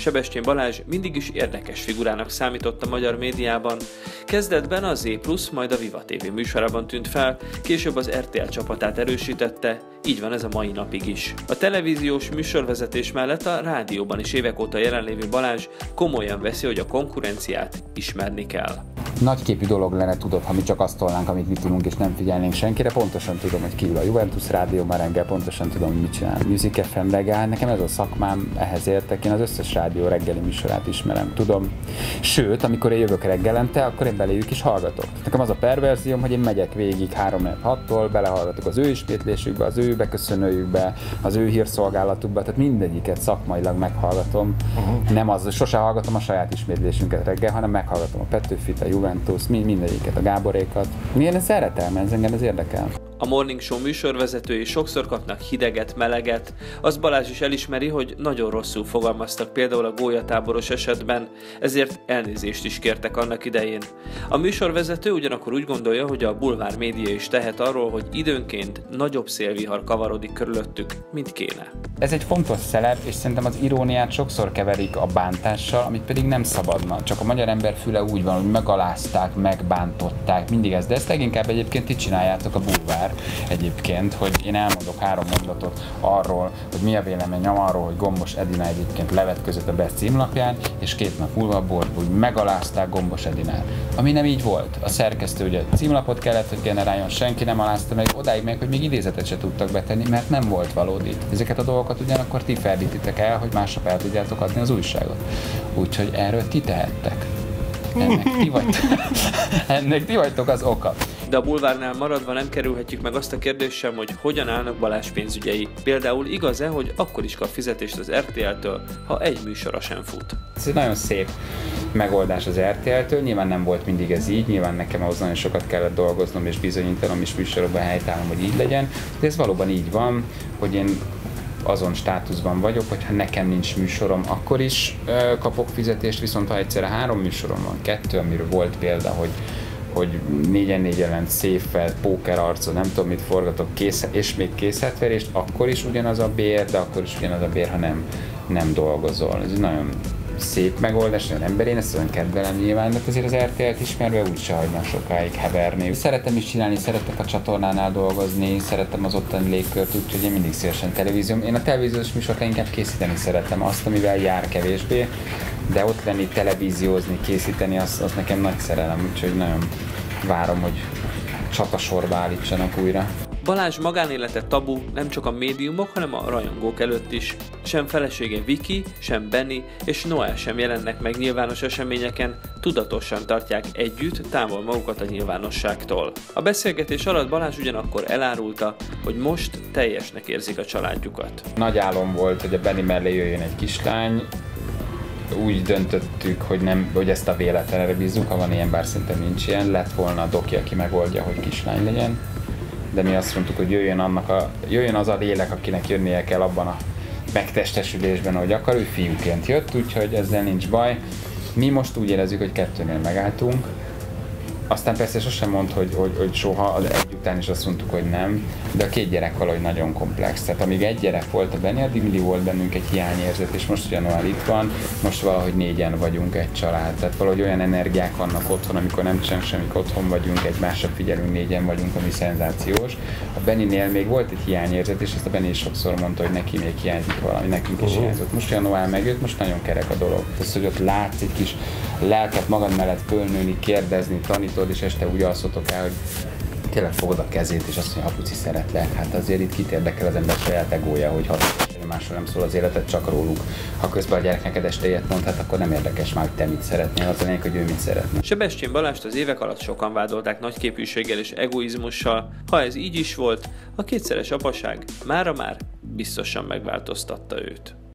Sebestyén Balázs mindig is érdekes figurának számított a magyar médiában. Kezdetben a Z+, majd a Viva TV műsorában tűnt fel, később az RTL csapatát erősítette, így van ez a mai napig is. A televíziós műsorvezetés mellett a rádióban is évek óta jelenlévő Balázs komolyan veszi, hogy a konkurenciát ismerni kell. Nagyképű dolog lenne, tudod, ha mi csak azt tolnánk, amit mi tudunk, és nem figyelnénk senkire. Pontosan tudom, hogy kiül a Juventus Rádió ma reggel, pontosan tudom, hogy mit csinál Music FM reggel. Nekem ez a szakmám, ehhez értek, én az összes rádió reggeli műsorát ismerem, tudom. Sőt, amikor én jövök reggelente, akkor én beléjük is hallgatok. Nekem az a perverzióm, hogy én megyek végig 3-6-tól, belehallgatok az ő ismétlésükbe, az ő beköszönőjükbe, az ő hírszolgálatukba, tehát mindegyiket szakmailag meghallgatom. Nem az, sose hallgatom a saját ismétlésünket reggel, hanem meghallgatom a Petőfit, a Juventus, mindegyiket, a Gáborékat. Milyen szeretem, engem ez érdekel. A Morning Show műsorvezetői sokszor kapnak hideget, meleget. Az Balázs is elismeri, hogy nagyon rosszul fogalmaztak például a gólyatáboros esetben, ezért elnézést is kértek annak idején. A műsorvezető ugyanakkor úgy gondolja, hogy a bulvár média is tehet arról, hogy időnként nagyobb szélvihar kavarodik körülöttük, mint kéne. Ez egy fontos szelep, és szerintem az iróniát sokszor keverik a bántással, amit pedig nem szabadna. Csak a magyar ember füle úgy van, hogy megalázták, megbántották, mindig ez, de ezt leginkább egyébként ti csináljátok a bulvár. Egyébként, hogy én elmondok 3 mondatot arról, hogy mi a véleményem arról, hogy Gombos Edina egyébként levetközött a Best címlapján, és 2 nap múlva abból, hogy megalázták Gombos Edinát. Ami nem így volt. A szerkesztő ugye címlapot kellett, hogy generáljon, senki nem alázta meg, odáig meg, hogy még idézetet se tudtak betenni, mert nem volt valódi. Ezeket a dolgokat ugyanakkor ti ferdítitek el, hogy másnap el tudjátok adni az újságot. Úgyhogy erről ti tehettek. Ennek ti vagytok az oka. De a bulvárnál maradva nem kerülhetjük meg azt a kérdést sem, hogy hogyan állnak Balázs pénzügyei. Például igaz-e, hogy akkor is kap fizetést az RTL-től, ha egy műsora sem fut? Ez egy nagyon szép megoldás az RTL-től, nyilván nem volt mindig ez így, nyilván nekem ahhoz nagyon sokat kellett dolgoznom és bizonyítanom és műsorokban helytállnom, hogy így legyen, de ez valóban így van, hogy én azon státuszban vagyok, hogyha nekem nincs műsorom, akkor is kapok fizetést, viszont ha egyszerre 3 műsorom van, 2, amiről volt példa, hogy 4-4 jelent széffel, pókerarcon, nem tudom mit forgatok, és még készletverést, akkor is ugyanaz a bér, de akkor is ugyanaz a bér, ha nem dolgozol. Ez egy nagyon szép megoldás, nagyon emberi, én ezt olyan kedvelem nyilván, de azért az RTL-t ismerve úgyse hagyna sokáig heverni. Szeretem is csinálni, szeretek a csatornánál dolgozni, szeretem az ottani légkört, úgyhogy én mindig szívesen televízióm. Én a televíziós műsort inkább készíteni szeretem, azt, amivel jár kevésbé, de ott lenni, televíziózni, készíteni, az nekem nagy szerelem, úgyhogy nagyon várom, hogy csatasorba állítsanak újra. Balázs magánélete tabu nem csak a médiumok, hanem a rajongók előtt is. Sem felesége Viki, sem Benni és Noel sem jelennek meg nyilvános eseményeken, tudatosan tartják együtt távol magukat a nyilvánosságtól. A beszélgetés alatt Balázs ugyanakkor elárulta, hogy most teljesnek érzik a családjukat. Nagy álom volt, hogy a Benni mellé jöjjön egy kislány. Úgy döntöttük, hogy ezt a véletlenre bízzuk, ha van ilyen, bár szerintem nincs ilyen, lett volna a doki, aki megoldja, hogy kislány legyen. De mi azt mondtuk, hogy jöjjön az a lélek, akinek jönnie kell abban a megtestesülésben, ahogy akar, ő fiúként jött, úgyhogy ezzel nincs baj. Mi most úgy érezzük, hogy 2-nél megálltunk. Aztán persze sosem mond, hogy soha, az egy után is azt mondtuk, hogy nem, de a 2 gyerek valahogy nagyon komplex. Tehát amíg egy gyerek volt a Benni, addig mindig volt bennünk egy hiányérzet, és most ugye Noel itt van, most valahogy 4-en vagyunk egy család. Tehát valahogy olyan energiák vannak otthon, amikor nem csinálunk semmit, otthon vagyunk, egymásra figyelünk, 4-en vagyunk, ami szenzációs. A Benninél még volt egy hiányérzet, és ezt a Benni is sokszor mondta, hogy neki még hiányzik valami, nekünk is hiányzott. Most ugye Noel megjött, most nagyon kerek a dolog. Tehát, hogy ott látsz egy kis lelket magad mellett fölnőni, kérdezni, tanítod, és este úgy alszotok el, hogy tényleg fogod a kezét, és azt mondja, apuci, szeretlek. Hát azért itt kit érdekel az ember saját egója, hogy másról nem szól az életet, csak róluk. Ha közben a gyerek neked este ilyet mond, hát akkor nem érdekes már, hogy te mit szeretnél, az a lényeg, hogy ő mit szeretne. Sebestyén Balást az évek alatt sokan vádolták nagyképűséggel és egoizmussal. Ha ez így is volt, a 2-szeres apaság mára már biztosan megváltoztatta őt.